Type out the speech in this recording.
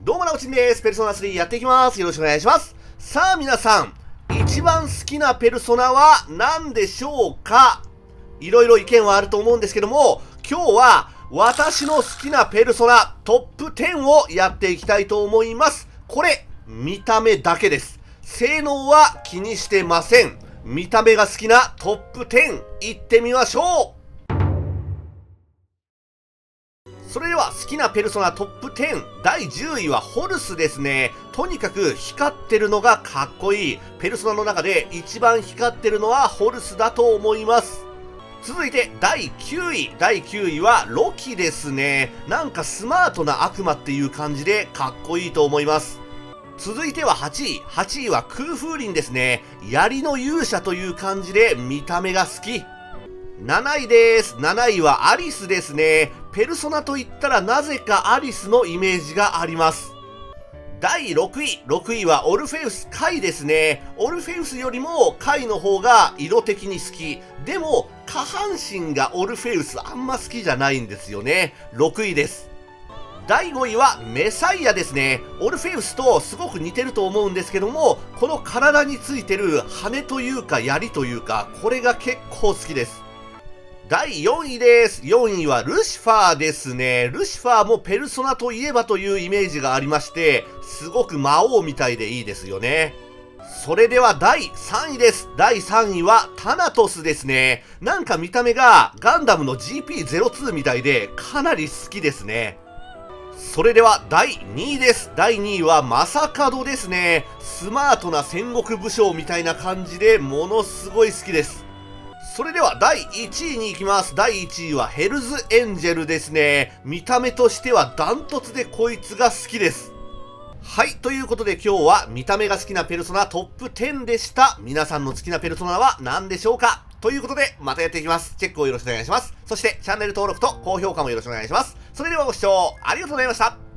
どうもなおちんです。ペルソナ3やっていきます。よろしくお願いします。さあ皆さん、一番好きなペルソナは何でしょうか？いろいろ意見はあると思うんですけども、今日は私の好きなペルソナトップ10をやっていきたいと思います。これ、見た目だけです。性能は気にしてません。見た目が好きなトップ10いってみましょう。それでは好きなペルソナトップ10第10位はホルスですね。とにかく光ってるのがかっこいい。ペルソナの中で一番光ってるのはホルスだと思います。続いて第9位。第9位はロキですね。なんかスマートな悪魔っていう感じでかっこいいと思います。続いては8位。8位は空風林ですね。槍の勇者という感じで見た目が好き。7位です。7位はアリスですね。ペルソナといったらなぜかアリスのイメージがあります。第6位。6位はオルフェウスカイですね。オルフェウスよりもカイの方が色的に好き。でも下半身がオルフェウスあんま好きじゃないんですよね。6位です。第5位はメサイアですね。オルフェウスとすごく似てると思うんですけども、この体についてる羽というか槍というか、これが結構好きです。第4位です。4位はルシファーですね。ルシファーもペルソナといえばというイメージがありまして、すごく魔王みたいでいいですよね。それでは第3位です。第3位はタナトスですね。なんか見た目がガンダムの GP02 みたいでかなり好きですね。それでは第2位です。第2位はマサカドですね。スマートな戦国武将みたいな感じでものすごい好きです。それでは第1位に行きます。第1位はヘルズエンジェルですね。見た目としてはダントツでこいつが好きです。はい、ということで今日は見た目が好きなペルソナトップ10でした。皆さんの好きなペルソナは何でしょうか？ということでまたやっていきます。チェックをよろしくお願いします。そしてチャンネル登録と高評価もよろしくお願いします。それではご視聴ありがとうございました。